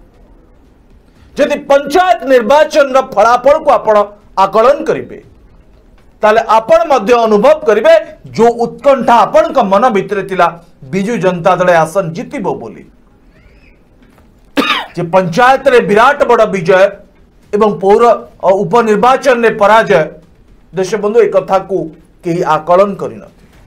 जदि पंचायत निर्वाचन र फलाफल को आपण आकलन करिवे ताले आपण मध्य अनुभव करिवे जो उत्कंठा आपण का मन भितर थिला बिजु जनता दल आसन जितिबो बोली जे पंचायत रे विराट बड़ विजय एवं पौर उपनिर्वाचन रे पराजय देश बंधु एक कथा को कहीं आकलन करिन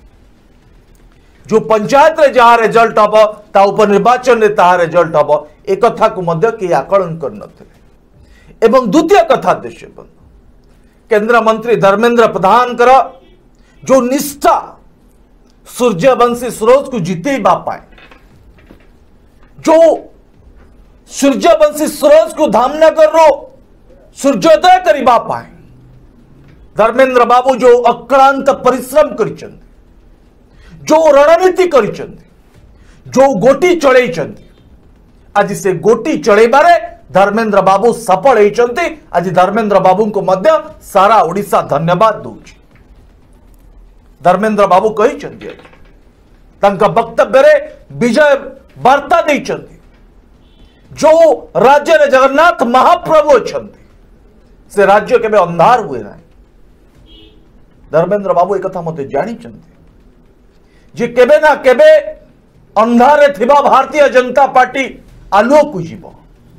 जो पंचायत रे जहाँ रिजल्ट हम ता उपनिर्वाचन रे ताहा रिजल्ट हम एक कथा को मध्य कहीं आकलन कर एवं द्वितीय कथा देश बंधु केंद्र मंत्री धर्मेंद्र प्रधान कर जो निष्ठा सूर्यवंशी सूरज को जितेबा पाए जो सूर्यवंशी सूरज को धामनगर रो सूर्योदय करिबा पाए धर्मेंद्र बाबू जो अक्लांत परिश्रम करिचंदी जो रणनीति करिचंदी जो गोटी चढ़ेइचंदी आज से गोटी चढ़ेबारे धर्मेंद्र बाबू सफल होइचंती। आज धर्मेंद्र बाबू को मध्य सारा ओडिशा धन्यवाद दूची। धर्मेंद्र बाबू कहिचंती तांका वक्तव्य रे विजय वार्ता देइचंती जो राज्य रे जगन्नाथ महाप्रभु अछंती से राज्य केबे अंधार हुए ना। धर्मेंद्र बाबू एक कथा मते जानी चंती जे केबे ना केबे अंधारे थिबा भारतीय जनता पार्टी आलो को जीव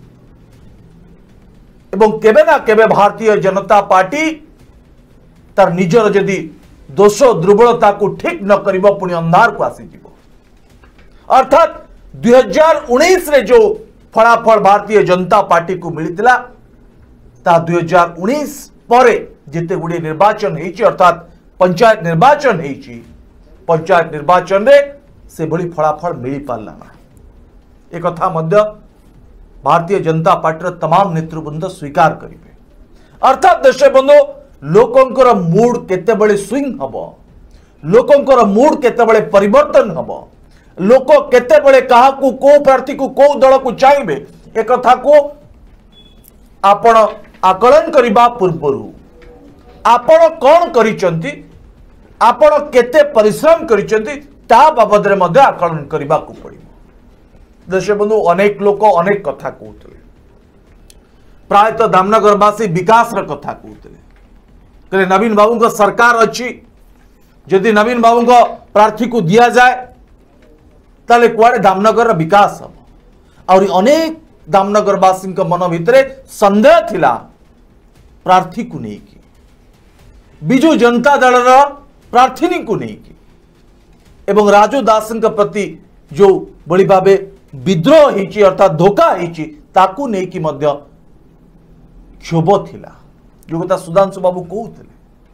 एवं केबे ना केबे भारतीय जनता पार्टी तार निजर जदि दोष दुर्बलता को ठीक न करिबो पुणी अंधार को आसी जीव। अर्थात दुई हजार उन्नीस रे जो फलाफल भारतीय जनता पार्टी को मिलता ता दुई हजार उन्नीस परे जिते गुड़े निर्वाचन होइछि अर्थात पंचायत निर्वाचन होइछि पंचायत निर्वाचन रे से बड़ी फलाफल मिल पारला ना। एक कथा मध्य भारतीय जनता पार्टी तमाम नेतृवृंद स्वीकार करिवे। अर्थात दर्शक बंधु लोकंकर मूड केते बळे स्विंग हबो लोकंकर मूड केते बळे परिवर्तन हबो लोक केते बळे कहा को को प्रार्थी को को दल को चाहिए एक कथा को आपण आकलन करिबा पूर्वरु आपण कौन करिचंती आपण केते परिश्रम करिचंती ता बाबद रे मध्ये आकलन करिबा को पड़िबो। दर्शक बंधु अनेक लोक अनेक कथा कहउतले प्रायतः धामनगरवासी विकास र कथा कहउतले करे नवीन बाबू को सरकार अच्छी जदि नवीन बाबू को प्रार्थी को दिया जाए ताले कुआडे धामनगर विकास हम और अनेक धामनगरवासी मन भितरे संदेह थिला प्रार्थी को नहीं की बिजु जनता दल प्रार्थी को नहीं की एवं राजू दास प्रति जो बड़ी भावे विद्रोह होइछि अर्थात धोखा होइछि ताकू नहीं की मध्य क्षोभ थिला जो कथा सुधांशु बाबू कहते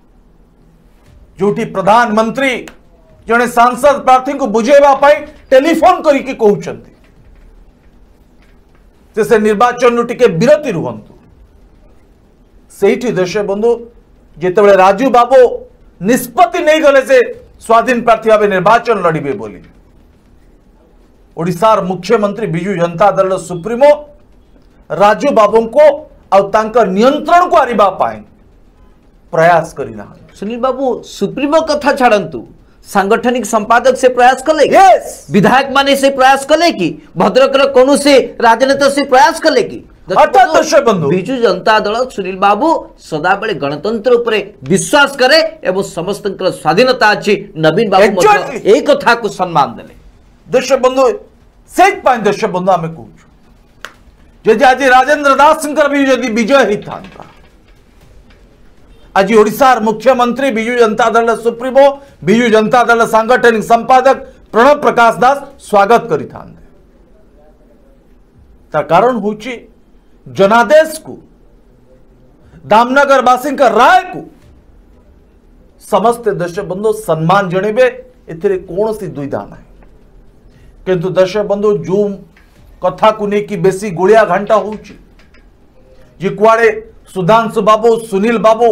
जोटी प्रधानमंत्री जने सांसद प्रार्थी को बुझेबा पाई टेलीफोन करिके कहउचंती से से निर्वाचन नु टिके विरति रुहंतु सेठी दर्शक बंधु जेतेबेले राजू बाबू निष्पत्ति नहीं गले से स्वाधीन प्रार्थी भाव निर्वाचन लड़िबे बोली ओडिशार मुख्यमंत्री बिजू जनता दल सुप्रीमो राजू बाबू को और तांकर नियंत्रण को आनिबा पाए प्रयास करिना। सुनील बाबू सुप्रीमो कथा छाड़ंतु सांगठनिक संपादक से प्रयास कले yes! विधायक माने से प्रयास कले कि भद्रकर कोनो से राजनेता से प्रयास कले कि अर्थात दर्शक बंधु बिजू जनता दल सुनील बाबू सदाबेले गणतंत्र उपरे विश्वास करे एवं समस्त स्वाधीनता अछि नवीन बाबू exactly! ए कथा को सम्मान देले। दर्शक बंधु सेक पाइन दर्शक बंधु आमे कहूछु जदि आज राजेंद्र दास भी जदि विजय होता आज ओडिशार मुख्यमंत्री बिजू जनता दल सुप्रीमो बिजू जनता दल सांगठनिक संपादक प्रणव प्रकाश दास स्वागत करि थांते ता कारण होची जनादेश को दामनगर वासी राय को समस्त दर्शक बंधु सम्मान जणेबे एथिरे कोनोसी दुविधा नाही किंतु दर्शक बंधु जो कथा को नहीं कि बेसी गुड़िया घंटा होची जे कुआडे सुधांशु बाबू सुनील बाबू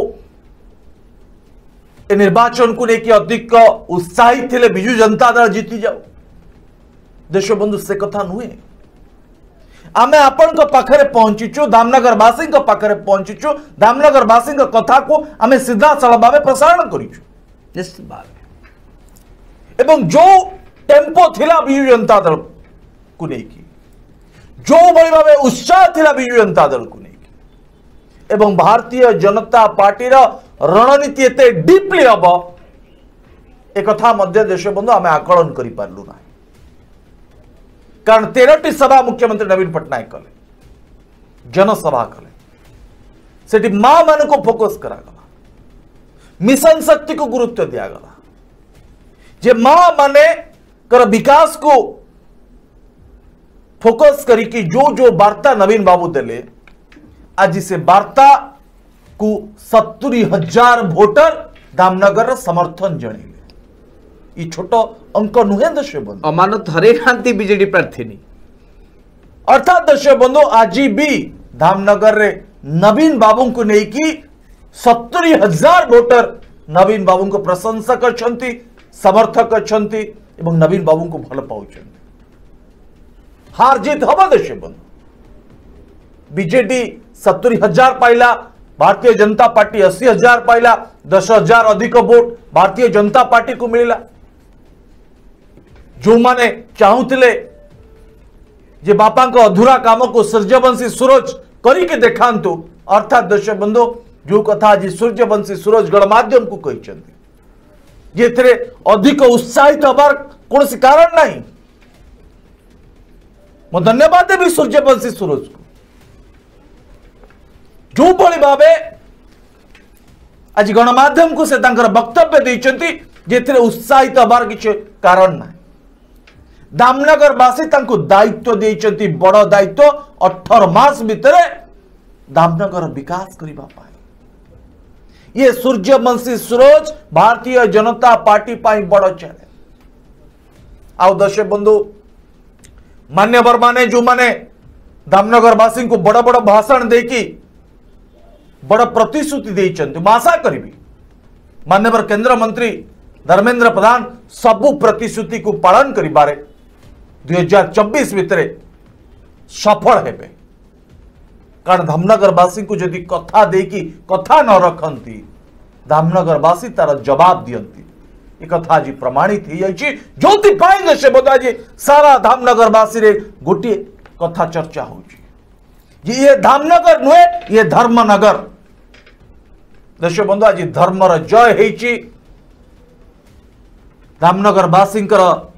ए निर्वाचन को नहीं कि अधिक उत्साहित थे बिजू जनता दल जीति जाओ देश बंधु से कथा नुहे आमे आपण को पाखरे पहुंचीचु धामनगर वासी को पाखरे पहुंचीचु धामनगर वासी को कथा को आमे सीधा सड़क भाव प्रसारण करिचु निश्चित भाव एवं जो टेम्पो थिला बिजू जनता दल को नहीं कि जो बड़ी भाव उत्साह थिला बिजू जनता दल को नहीं एवं भारतीय जनता पार्टी रणनीति एते डीपली हम एक कथा मध्य देश बंधु आम आकलन कर पार्लु ना कारण तेरह सभा मुख्यमंत्री नवीन पट्टनायक कले जनसभा कले सेठी मां मान को फोकस करागला मिशन शक्ति को गुरुत्व दियागला जे मां माने कर विकास को फोकस करी कि जो जो वार्ता नवीन बाबू देले आज से वार्ता को सत्तरी हजार वोटर दामनगर समर्थन जणेले ई छोटो अंक नुहे दर्शक बंधु अमानत हरे नांती बीजेडी प्रार्थी अर्थात दर्शक बंधु आज भी धामनगर रे नवीन बाबू को नहीं कि सत्तरी हजार वोटर नवीन बाबू को प्रशंसक अच्छी समर्थक अच्छा एवं नवीन बाबू को भल पाउछन हार जीत हम दर्शक बंधु बीजेडी सत्तरी हजार पाइला भारतीय जनता पार्टी अस्सी हजार पाइला दस हजार अधिक वोट भारतीय जनता पार्टी को मिला जो माने चाहूले जे बापा को अधूरा काम को सूर्यवंशी सूरज करके देखांतु अर्थात दर्शक बंधु जो कथा आज सूर्यवंशी सूरज गणमाध्यम को कहते जे अधिक उत्साहित हबार कौन कारण नहीं। मो धन्यवाद देवी सूर्यवंशी सूरज को जो भली भावे आज गणमाध्यम को से वक्तव्य देते जे उत्साहित हबार किसी कारण ना। धामनगर वासी दायित्व देते बड़ दायित्व अठारह मास भितर धामनगर विकास करने ये सूर्यवंशी सूरज भारतीय जनता पार्टी पाई बड़ चैलेंज। आउ दर्शक बंधु मान्यवर माने जो माने धामनगर वासी को बड़ बड़ भाषण देकी बड़ प्रतिश्रुति देइचंती आशा करी मान्यवर केंद्र मंत्री धर्मेंद्र प्रधान सबु प्रतिश्रुति को पालन करिबारे दुई हजार चौबीस भितर सफल हेबे। कारण धामनगर वासी को जदि कथा देकी कथा न रखती धामनगर वासी तार जवाब दियंती एक कथा आज प्रमाणित हो जाइए जो से बोधा जी सारा धामनगर वासी रे गोटे कथा चर्चा हो ये धामनगर नुहे ये धर्मनगर। दर्शक बंधु आज धर्मर जय होइछि धामनगर वासी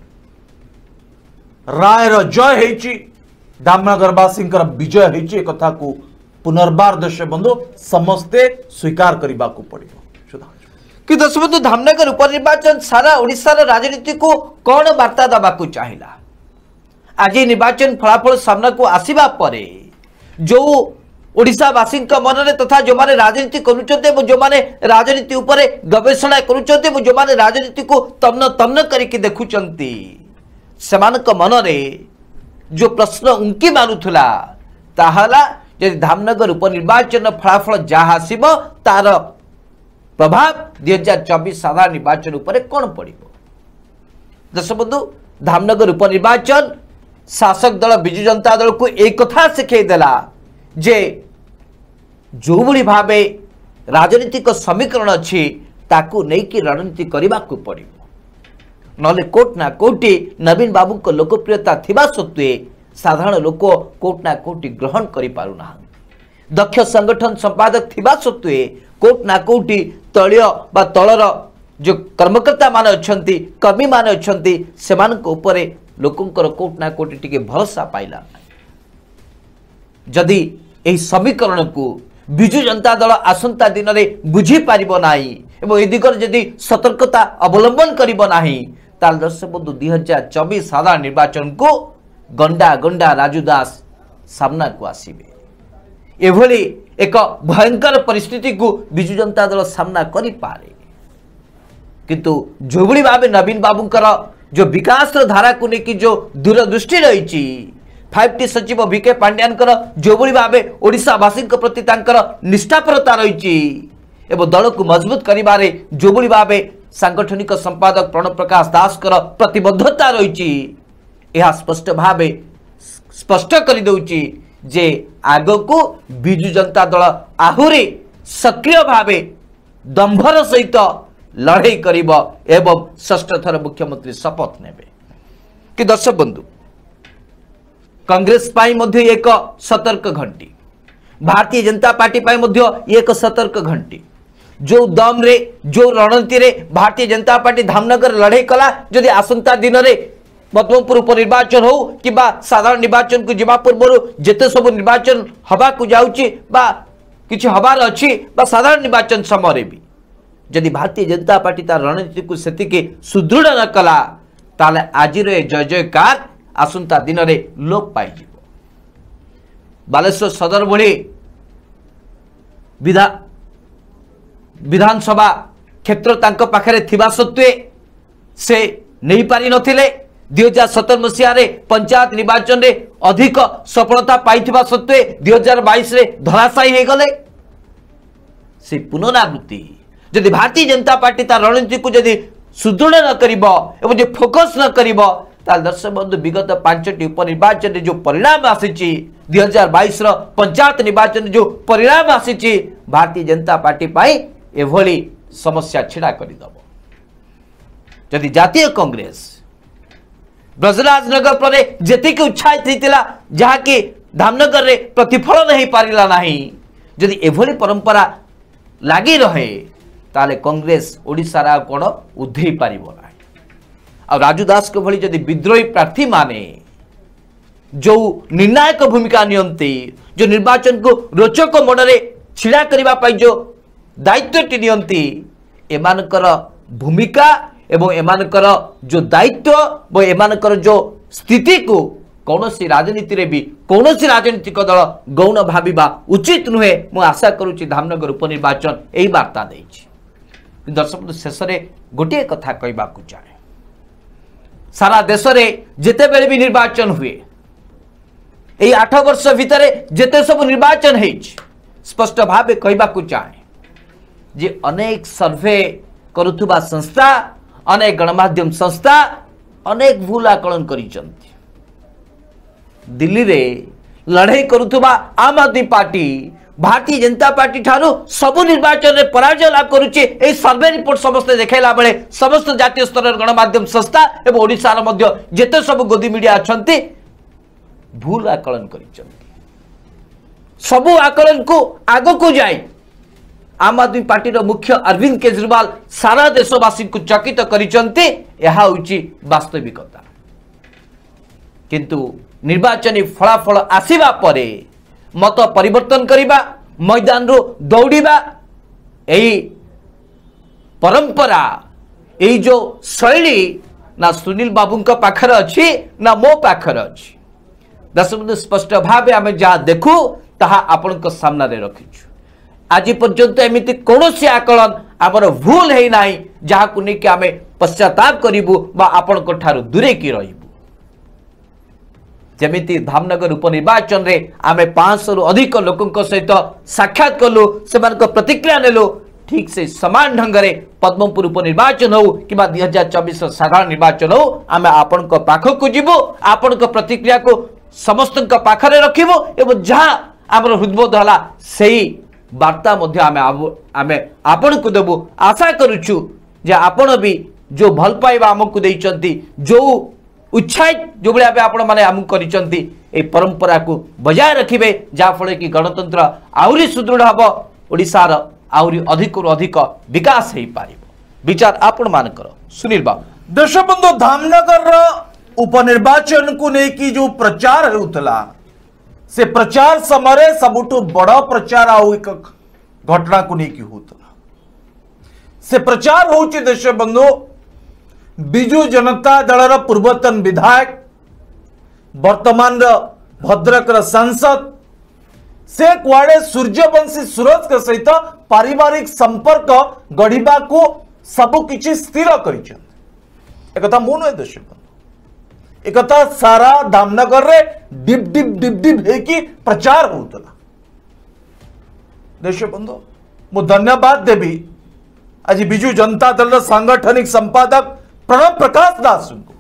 रायर जय होइछि धामनगर वासी विजय होइछि कथा को पुनर्बार दर्शक बंधु समस्ते स्वीकार करने को पड़ो कि दर्शक बंधु धामनगर उपनिर्वाचन सारा ओडिशार राजनीति को कौन वार्ता देवाक चाहिला। आज निर्वाचन फलाफल सामना को आसीबा परे जो ओडिशावासी मन में तथा जो माने राजनीति करुचंते जो माने राजनीति उपरे गवेषणा करुचंते जो माने राजनीति को तन्न तन्न करके देखुचंती सेमानक मन में जो प्रश्न उनकी मानुला ताहला यदि धामनगर उपनिर्वाचन फलाफल जहाँ आसिब तार प्रभाव दुई हजार चौबीस साधारण निर्वाचन उपरे कौन पड़ो। दर्शक बंधु धामनगर उपनिर्वाचन शासक दल विजु जनता दल को एक कथा शिखेदेला जे जो भली भावे राजनीतिक समीकरण अच्छी ताकू नहीं रणनीति करने को पड़ो नले कोट ना कोटी नवीन बाबू को लोकप्रियता थिबा सत्वे साधारण लोक कोट ना कोटी ग्रहण करि पारुना। दक्ष संगठन संपादक थिबा सत्वे कोट ना कोटी तलिय बा तलर जो कर्मकर्ता मान अछंती कर्मी मान अछंती सेमानक उपरे लोकंकर कोट ना कोटी टिके भरोसा पाइला। जदि एही समीकरण को विजु जनता दल आसंता दिन में बुझी पारिबो नाही एवं ए दिगरे जदि सतर्कता अवलंबन करिबो नाही ताल दर्शक बंधु दुई हजार चौबीस साधारण निर्वाचन को गंडा गंडा राजू दास सामना को आसीबे। एभली एक भयंकर परिस्थिति को विजु जनता दल सामना करि पारे किंतु जो भली भावे नवीन बाबूंकर जो विकास धारा को लेकिन जो दूरदृष्टि रही फाइव टी सचिव विके पांड्यान जो भली भावे ओडिशावासी प्रति निष्ठापरता रही एवं दल को मजबूत करिबारे जो भली भावे सांगठनिक संपादक प्रणव प्रकाश दास प्रतिबद्धता रही यह स्पष्ट भावे स्पष्ट कर दउची जे आग को विजु जनता दल आहुरी सक्रिय भावे दंभर सहित लड़ाई करिब एवं षष्ठ थर मुख्यमंत्री शपथ नेबे। कि दर्शक बंधु कांग्रेस पाई मध्य एक सतर्क घंटी भारतीय जनता पार्टी पाई मध्य एक सतर्क घंटी जो दम रे जो रणनीति रे भारतीय जनता पार्टी धामनगर लड़ाई कला जदि आसंता दिन रे पद्मपुर उपनिर्वाचन हो कि साधारण निर्वाचन को जीवा पूर्व जेते सब निर्वाचन हवा को जाउची बा किछि हबार अछि बा साधारण निर्वाचन समय भी जदि भारतीय जनता पार्टी तार रणनीति को सेतिके सुदृढ़ न कला ताले आज रे जय जयकार आसंता दिन रे लोप पाई जिवो। बालेश्वर सदर भली विधा विधानसभा क्षेत्र तांको पाखरे थिबा सत्वे से नहीं पारि नथिले दुई हजार सतर मसीह पंचायत निर्वाचन रे अधिक सफलता पाई सत्वे दुई हजार बैश धराशायी हो गले से पुनरावृत्ति जदि भारतीय जनता पार्टी तार रणनीति को जदि सुदृढ़ न करिबो एवं जे फोकस न करिबो ताल दर्शक बंधु विगत पांचटी उपनिर्वाचन रे जो परिणाम आसीची दुई हजार बैश पंचायत निर्वाचन जो परिणाम आसीची भारतीय जनता पार्टी पाई एभली समस्या छिड़ा करदब। जदि जातीय कांग्रेस ब्रजराज नगर पर जेतिक उत्साहित होता जहाँकि धामनगर रे प्रतिफल नहीं पारिला नहीं जदि एभली परंपरा लगी रहे ताले कांग्रेस ओडिशा रा कोन उद्धेई पारिबो ना आ राजू दास को भली जदि विद्रोही प्रार्थी माने जो निर्णायक भूमिका नियंती जो निर्वाचन को रोचक मोडरे छिड़ा करबा पई जो दायित्वटी नियंती एमानकर भूमिका एवं एमानकर जो दायित्व व एमानकर जो स्थिति को कौन सी राजनीति रे भी कौन सी राजनीतिक दल गौण भाविबा उचित नुहे मु आशा करूची धामनगर उपनिर्वाचन यही वार्ता देछि दर्शक शेष में गोटे कथा कहबा को चाहे सारा देश में जेते बेले भी निर्वाचन हुए यही आठ वर्ष भितर जेते सब निर्वाचन है स्पष्ट भाव कहबा को चाहे जे अनेक सर्वे करुथुबा संस्था अनेक गणमाध्यम संस्था अनेक भूल आकलन करिसंती दिल्ली रे लड़ाई करुथुबा आम आदमी पार्टी भारतीय जनता पार्टी ठारू सबु निर्वाचन रे पराजय लाभ करुचे ए सर्वे रिपोर्ट समस्त देखाइला बेले समस्त जातीय स्तर गणमाध्यम संस्था एवं ओडिशा रो मध्य जेते सब गोदी मीडिया अछंती भूल आकलन करिसंती सबु आकलन को आगो को जाए आम आदमी पार्टी रो मुख्य अरविंद केजरीवाल सारा देशवासी को चकित करिसंती यहा होची वास्तविकता किंतु निर्वाचनी फलाफल आसीबा परे मत परिवर्तन करिबा मैदान रो दौड़िबा एही परंपरा एही जो शैली ना सुनील बाबू का पाखर अच्छी ना मो पाखर अच्छी दर्शक स्पष्ट भाव आम जहाँ देखु ताहा आपण को सामना रे रखिछु आज पर्यंत एमिति कौनसी आकलन आमर भूल है ना जहाँ को लेकिन आम पश्चाताप करूँ बा आपण को ठारू दूरे की रहिबु जमिति धामनगर उपनिर्वाचन रे आमे पांच सौ रु अधिक लोकों सहित साक्षात कलु से प्रतिक्रिया नेलु ठीक से समान ढंग से पद्मपुर उपनिर्वाचन हो कि दुई हजार चौबीस साधारण निर्वाचन हो आमे आपण को पाख को जीवु आपण को प्रतिक्रिया को समस्त पाखरे रखिबु एवं जहाँ आमर हृदबोध हला सही वार्ता मध्य आमे आमे आपण को देबु आशा करूछु जे आपण भी जो भल पाइबा हमकु देइचंती जो उत्साहित जो भाई आपण मैंने आम कर परंपरा को बजाय रखिए जहाँफल कि गणतंत्र आहरी सुदृढ़ हम ओडार आहरी अधिक अधिक विकास हो पार विचार आपण मानकर सुनील बाबू देशबंधु धामनगर उपनिर्वाचन को लेकिन जो प्रचार होता से प्रचार समय सबुठ बड़ प्रचार आउ एक घटना को लेकिन होता से प्रचार हो देशबंधु बिजु जनता दल पूर्वतन विधायक वर्तमान भद्रक सांसद से कुआड़े सूर्यवंशी सूरज के सहित पारिवारिक संपर्क गढ़ा को सबु किछि स्थिर कर मुझे देश एक सारा धामनगर रे डिप डिप डिप डिप है प्रचार होता देश बंधु मु धन्यवाद देवी आज बिजु जनता दल सांगठनिक संपादक प्रणव प्रकाश दास को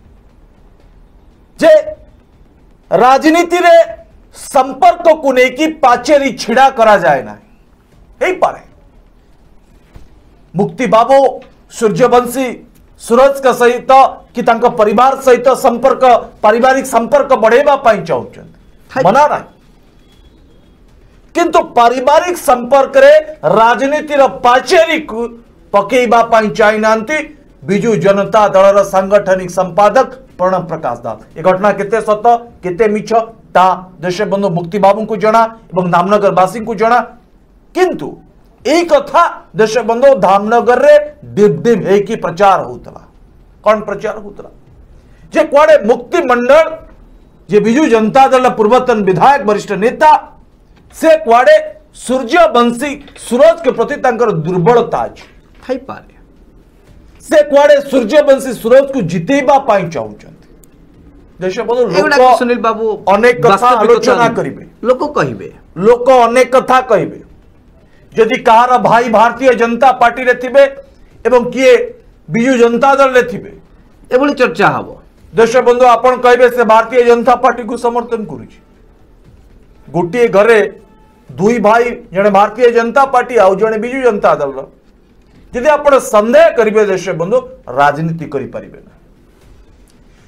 जे राजनीति रे संपर्क को लेकिन पाचेरी छिड़ा करा जाए ना यही पारे मुक्ति बाबू सूर्यवंशी सूरज का सहित कि तांको परिवार सहित संपर्क पारिवारिक संपर्क बढ़ेबा पाई चाहते मना ना किंतु पारिवारिक संपर्क रे राजनीति रो पाचेरी को पकेबा पाई चाहि नांती बिजु जनता दल सांगठनिक संपादक प्रणव प्रकाश दास ये घटना केते सत केते मिछ ता देशबंधु मुक्ति बाबू को जना एवं धामनगर वासी को जना किंतु यही कथा देशबंधु धामनगर रे डिप डिप है कि प्रचार होता कौन प्रचार होता जे कुआड़े मुक्ति मंडल जे बिजु जनता दल पूर्वतन विधायक वरिष्ठ नेता से कुआड़े सूर्यवंशी सूरज के प्रति तांकर दुर्बलता अछि थाई पारे से कुआड़े सूर्यवंशी सूरज को जितेबा पाई चाहते देशबंधु सुनील बाबू अनेक कथा आलोचना करिवे लोक कहिबे लोक अनेक कथा कहिबे यदि कहार भाई भारतीय जनता पार्टी रे थिबे एवं किए बिजु जनता दल रे थिबे एभली चर्चा हबो देशबंधु आपण कहिबे से भारतीय जनता पार्टी को समर्थन करूची गोटे घरे दुई भाई जने भारतीय जनता पार्टी आउ जने बिजु जनता दल रो यदि आप संदेह करेंगे देश बंधु राजनीति करें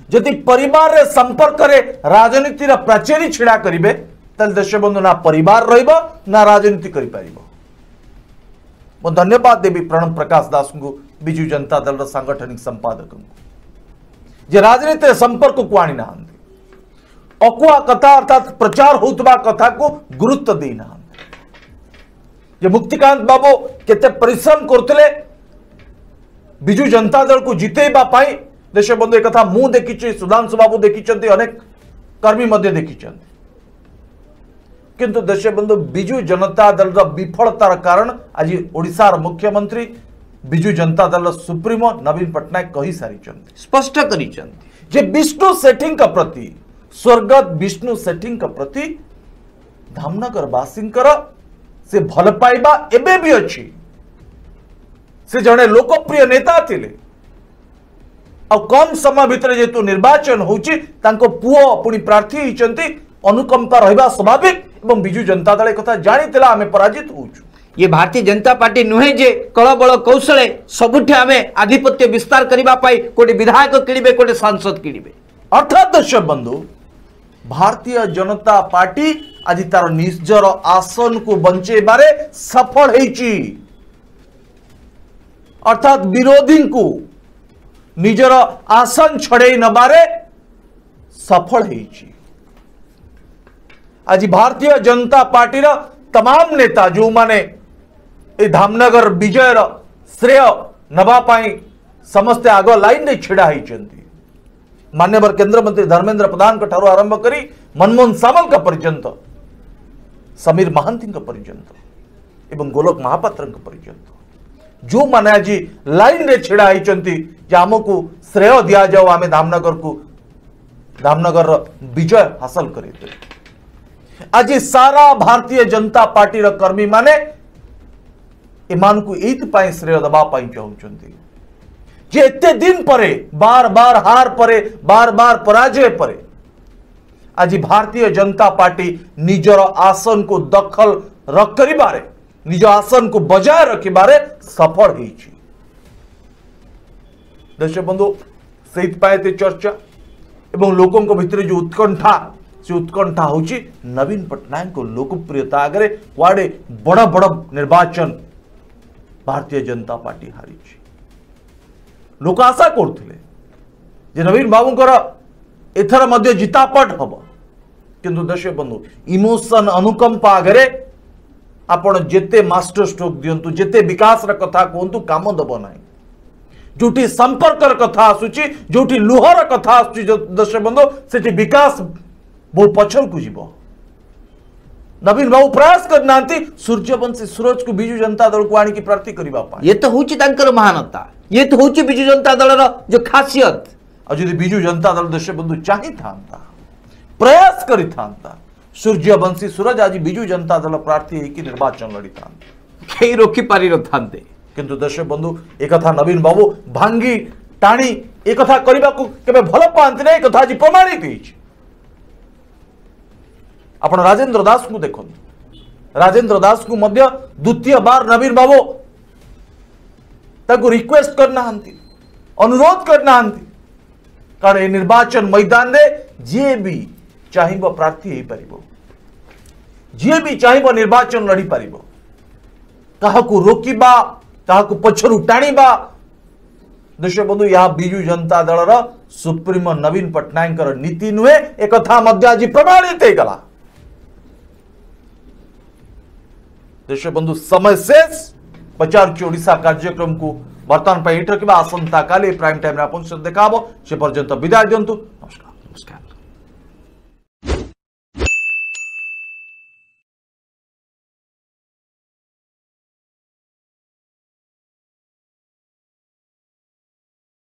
जदि परिवार रे संपर्क रे राजनीति रा प्राचीरी छिड़ा करिवे तल देश बंधु ना परिवार रहिबो ना राजनीति करि परिबो। मो धन्यवाद देवी प्रणब प्रकाश दास को बिजु जनता दल रा सांगठनिक संपादक को जे राजनीति रे संपर्क को आनी ना अकुआ कथा अर्थात प्रचार होतबा कथा को गुरुत्व देना जे मुक्तिकांत बाबू केते परिश्रम करतले बिजु जनता दल को जितेबा पाई देश बंधु एक कथा मु देखिछि सुधांशु बाबू देखिछन्ति अनेक कर्मी मध्य देखिछन्ति किंतु देश बंधु बिजु जनता दल रा विफलतार कारण आज ओडिशार मुख्यमंत्री बिजु जनता दल सुप्रीमो नवीन पटनायक कहि सारिछन्ति स्पष्ट करिछन्ति जे विष्णु सेठिंग का प्रति स्वर्गत विष्णु सेठिंग का प्रति धामनगर वासिंकर से भल पाइबा एबे भी अछि से जने लोकप्रिय नेता थिले आ कम समय भितर जेतु निर्वाचन होउची तांको पुओ पुनी प्रार्थी हिचंती अनुकंपा रहबा स्वाभाविक एवं बिजु जनता दल कथा जानितला आमे पराजित होउछु। ये भारतीय जनता पार्टी नुहे जे कलबल कौशले सबुठे आमे आधिपत्य विस्तार करिबा पाई कोटी विधायक किनिबे कोटी सांसद किनिबे अर्थात दर्शक बंधु भारतीय जनता पार्टी आज तार निजर आसन को बंचेबारे सफल हेची अर्थात विरोधी को निजर आसन छड़े नबारे सफल हेची। आज भारतीय जनता पार्टी रा तमाम नेता जो माने ए धामनगर विजयर श्रेय नबा पाई समस्ते आग लाइन रे छिड़ा हेचंती मान्यवर केंद्र मंत्री धर्मेंद्र प्रधान का ठारो आरंभ करी मनमोहन सामल का पर्यंत समीर महांती का पर्यंत एवं गोलोक महापात्र का पर्यंत जो माने आज लाइन रे छिड़ा होइचंती जे हमकु श्रेय दिया जाओ आमे धामनगर को धामनगर विजय हासिल करेते आज सारा भारतीय जनता पार्टी रा कर्मी माने इमान को एत पाई श्रेय दबा पाई चाहउचंती जे एते दिन परे बार बार हार परे बार बार पराजय परे आज भारतीय जनता पार्टी निजर आसन को दखल रख करिबारे निज आसन को बजाय रखिबारे सफल होइछि। दर्शक बंधु सेइत पाएते चर्चा एवं लोकों को भितर जो उत्कंठा से उत्कंठा होछि नवीन पटनायक को लोकप्रियता आगे कुआडे बड़ बड़ निर्वाचन भारतीय जनता पार्टी हारिछि। लोक आशा करथिले जे नवीन बाबूंकर एथर मध्य जितापट हब किंतु दर्शक बंधु इमोशन अनुकंपा आगे आपण जेते मास्टर स्ट्रोक दियंतु जेते विकास रा कथा कहंतु काम दब नाही जोटी संपर्क रा कथा आसुची जोटी लुहर कथा आसुची दर्शक बंधु सेठी विकास बहु पछर को जीवो। नवीन बाबू प्रयास करनांती सूर्यवंशी सूरज को बिजु जनता दल को आनी की प्रार्थी करिबा पाए ये तो होची तांकर महानता ये तो होची बिजु जनता दल रा जो खासियत और यदि बिजु जनता दल दर्शक बंधु चाहि थांता प्रयास करि थांता सूर्यवंशी सूरज आज बिजु जनता दल प्रार्थी है कि निर्वाचन लड़ी थांते केही रोकी पारि रथांते किंतु दर्शक बंधु एक कथा नवीन बाबू भांगी टाणी एक कथा करबा को केबे भल पांती नै कथा आज प्रमाणित होइछि। आपण राजेंद्र दास को देखो राजेंद्र दास को मध्य द्वितीय बार नवीन बाबू ताको रिक्वेस्ट करना हंती अनुरोध करना हंती कारण ए निर्वाचन मैदान रे जे भी चाहिबो प्रार्थी हे परिबो जे भी चाहिबो निर्वाचन लड़ी परिबो काहाकू रोकिबा काहाकू पछरु टाणीबा दर्शक बंधु या बिजु जनता दल रा सुप्रीमो नवीन पटनायक नीति नुहे एक कथा मध्य आज प्रमाणित हे गला। दर्शक बंधु समय शेष प्रचार ओडिशा कार्यक्रम को वर्तमान पर एट रखा आसंता काले प्राइम टाइम देखा से पर्यंत विदाय दिंतु। नमस्कार नमस्कार।